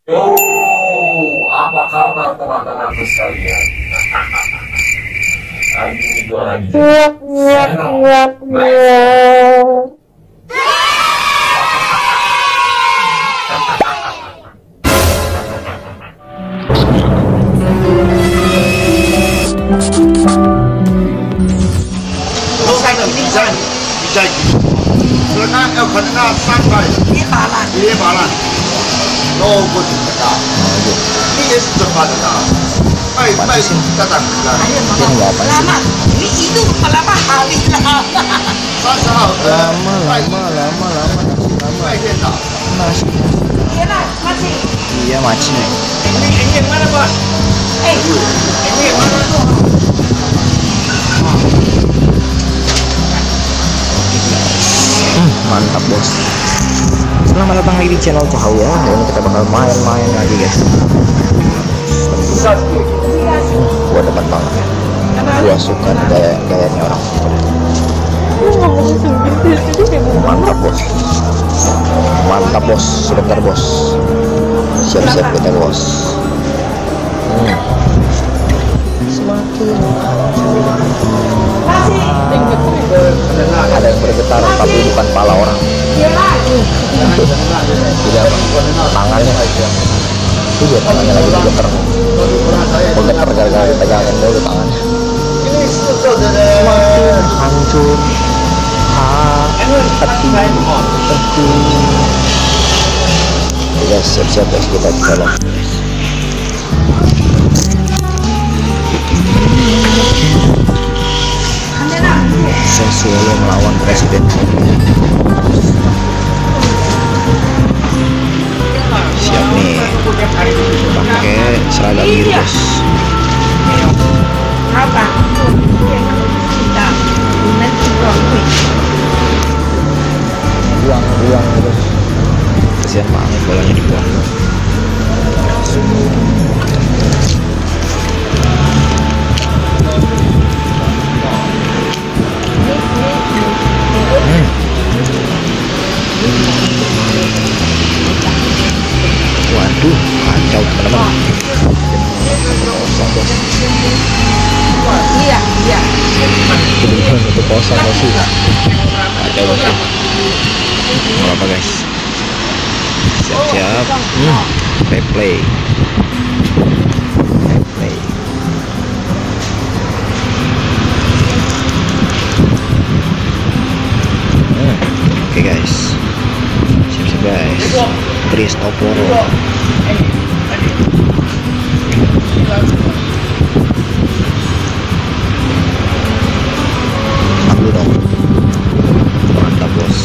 Oh, apa kabar teman-teman sekalian? Hari ini gua lagi lama, ini itu lama habis lama. Nasi. Masih. Iya macam ni. ini yang mana, Pak? Ini yang mana tuh? Mantap bos. Selamat datang lagi di channel Cahau ya. Hari ini kita bakal main-main lagi guys. Gua depan banget ya. Gua suka gayanya orang. Mantap bos. Mantap bos. Sebentar bos. Siap-siap kita bos. Semakin ada yang bergetar tapi bukan kepala orang. Tidak tangannya aja. Itu dia tangannya lagi bergetar. Bergetar gara-gara dipegangin dulu tangannya. Semakin hancur hati. Guys, siap-siap guys kita di dalam. Solo melawan presiden. Siap nih, pakai seragam biru bos. Apa? Kita nanti Buang terus. Kasihan banget bolanya dibuang. Waduh, kacau teman-teman. Kosong bos. Iya. Kebetulan itu kosong bos. Kacau bos. Mau apa guys? Siap-siap. Replay. Oke guys. Siap-siap guys. Cristoforo. Aku dong. Mantap bos.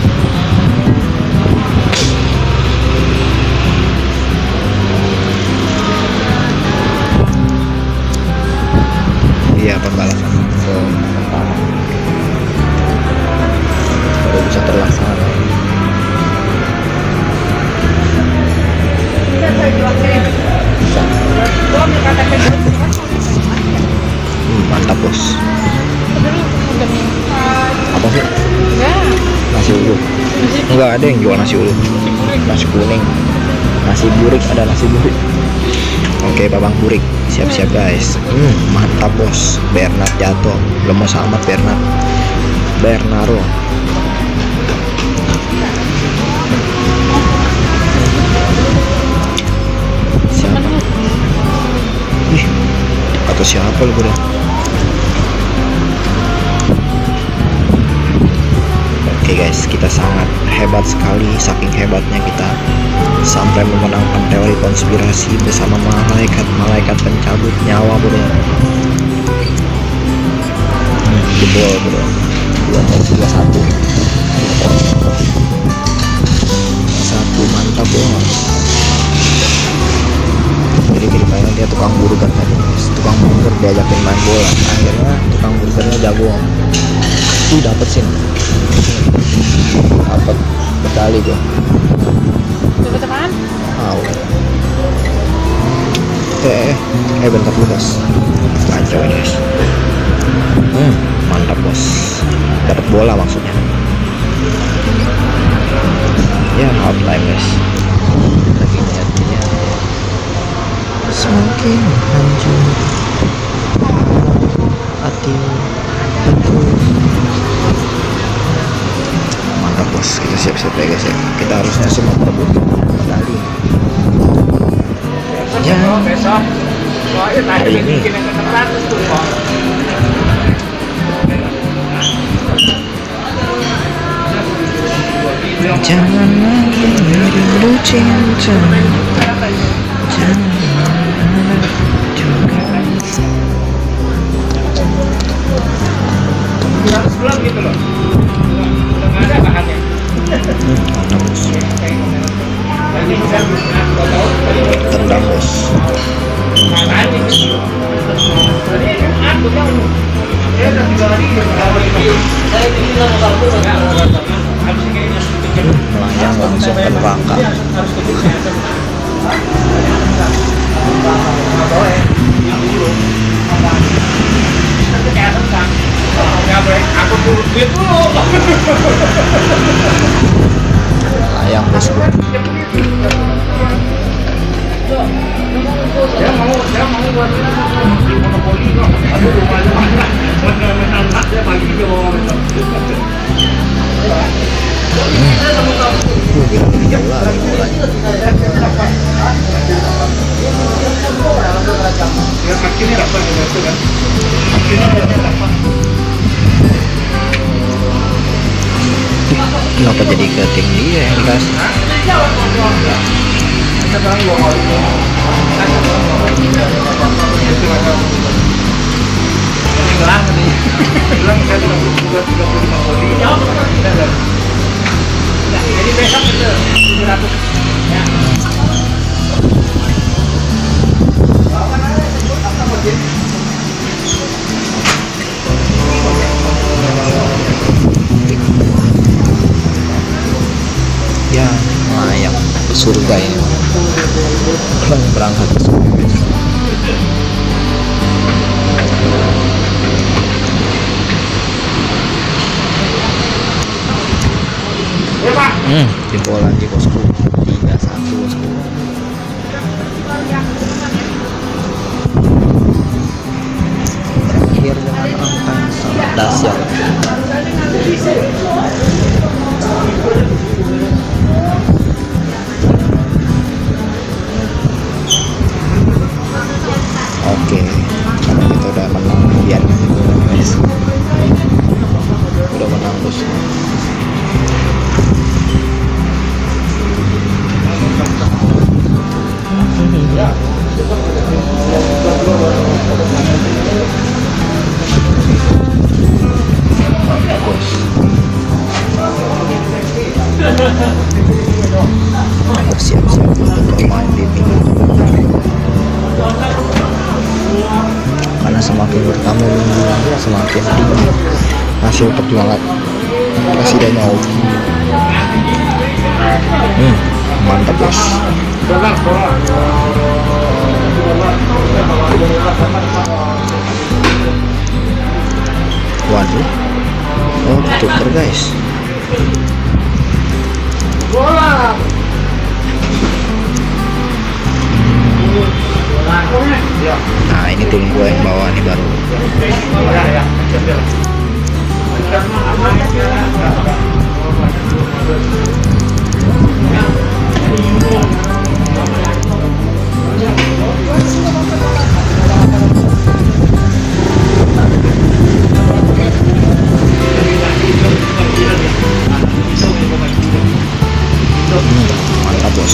Iya, pembalasan ke pertama baru bisa terlaksana. Mantap bos. Apa sih? Nasi uduk. Enggak ada yang jual nasi uduk. Nasi kuning, nasi burik, ada nasi burik. Oke, babang burik. Siap-siap guys. Mantap bos. Bernard jatuh. Lemes amat Bernardo. Siapa? Ih, atau siapa lu udah? Oke guys, kita sangat hebat sekali. Saking hebatnya kita sampai memenangkan teori konspirasi bersama malaikat pencabut nyawa bro. Jebol bro. 2-1. Satu mantap bos. Jadi mainan dia tukang burger tadi. Tukang burger diajakin main bola. Akhirnya tukang burgernya jago. Dapet sih. Dapat berkali gua. Dapat apaan? Bentar dulu bos. Kacau ini guys. Mantap bos. Dapat bola maksudnya. Ya half time guys. Lagi niatnya semakin hancur hati betul. Mantap bos, kita siap-siap ya guys ya, kita harusnya semua merebut medali. Jangan besok. Soalnya tadi Hari ini. bikin yang keteran tuh kok. Jangan lagi rindu cinta, jangan juga. Belum gitu loh. Udah nggak ada bahannya. Mantap bos, Lagi bisa tahu. tendang bos. Tadi aku tahu. Dia udah 3 hari saya bilang kalau habis kayaknya Melayang langsung ke neraka. aku turun duit dulu. Melayang bosku. Dia mau buat di monopoli kok. Aduh rumahnya mana? Mana dia pagi dia bawa Jauh lagi bolanya. ya kakinya dapat gitu kan. Kakinya dapat. Kenapa jadi ke tim dia yang dikasih? Jadi besok itu 700 ya. Ya, melayang ke surga ini. Berangkat ke surga guys. Ya Pak. Jempol lagi bosku. 3-1 bosku. Berakhir dengan angka sangat dahsyat. Oke, karena kita udah menang, biar guys. Udah menang bos. Aku siap-siap untuk bermain di minggu, karena semakin bertamu minggu semakin tinggi hasil perjuangan presidennya. Mantap bos. Waduh, oh tuker guys. Nah ini tim gue yang bawa nih baru. Mantap bos.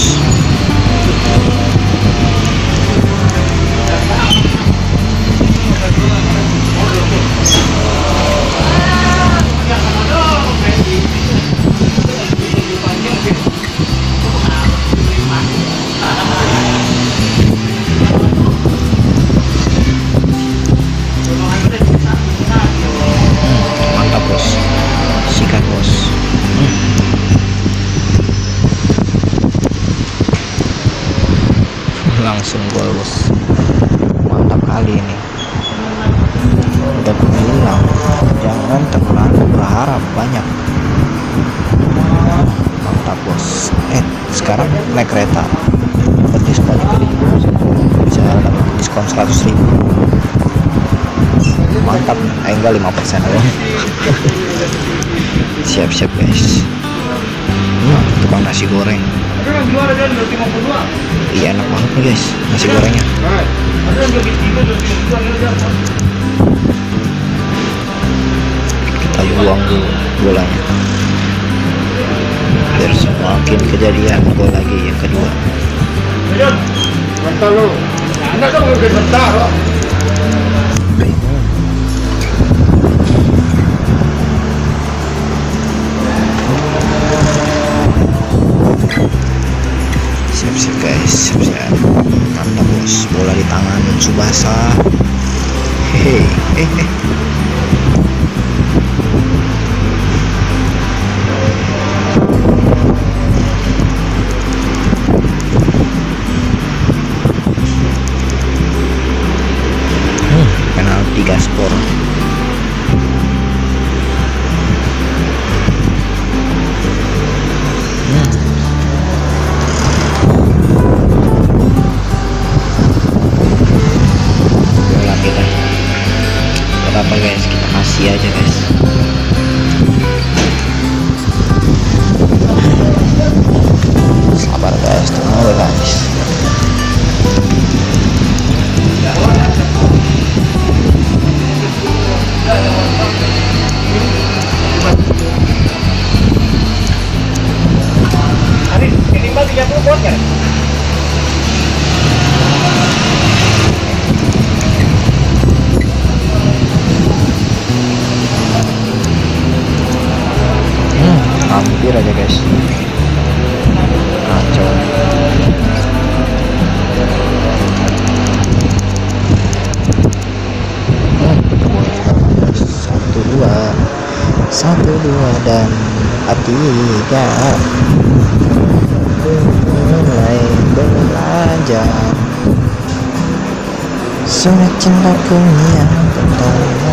Mantap bos. Sikat bos. Langsung gol bos. Mantap kali ini. Udah bilang jangan terlalu berharap banyak. Mantap bos. Sekarang naik kereta. Berarti semuanya ke bisa 100.000. Mantap, enggak 5% doang. Siap-siap guys. Tukang nasi goreng. Ada yang jual ada 252. Iya, enak banget nih guys nasi gorengnya. Ada yang 253, 252 Kita buang dulu bolanya biar semakin kejadian gol lagi yang kedua. Ayun, bentar lu. Anak dong udah bentar loh. Siap-siap guys, siap-siap. Mantap bos, bola di tangan Tsubasa. Hehe. Penalti Gaspor. Bola kita berapa guys, kita kasih aja guys. Sabar guys, tenang guys. Hari minimal 30 pot kan? Hampir aja guys, kacau. Satu dua dan tiga mulai belajar surat cintaku yang pertama.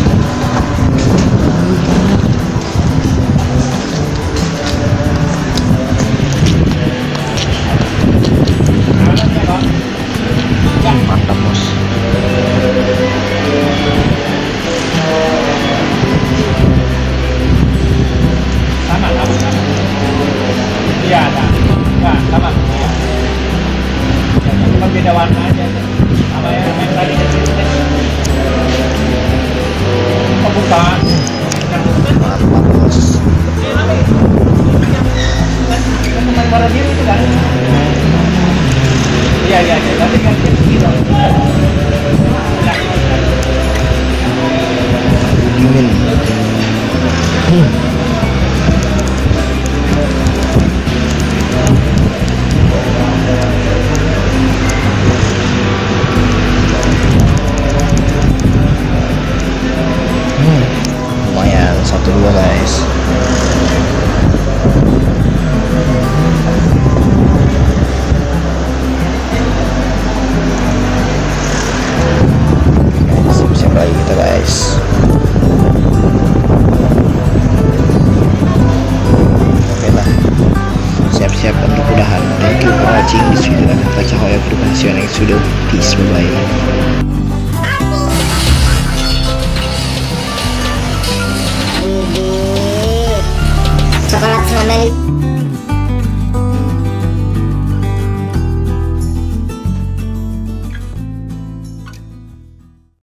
Mantap bos. Iya, sama. Cuma beda warna aja. Sama yang tadi oh, bukan. Mantap bos. Teman warna biru itu kan? Iya. Tapi kan gitu. Dingin. Lumayan 1-2 guys. Siap-siap lagi kita guys. Oke lah, siap-siap untuk udahan. Thank you for watching this video dan baca hoya production next video. Peace, bye bye.